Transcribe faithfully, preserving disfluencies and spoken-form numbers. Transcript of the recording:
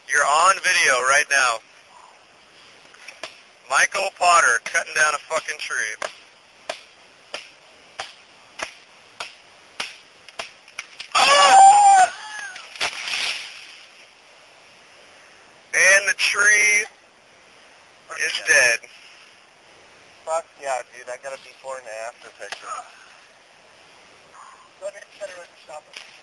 You're on video right now. Michael Potter cutting down a fucking tree. Oh! And the tree is dead. Fuck yeah, dude. I got a before and after picture. Let me set it at the stop.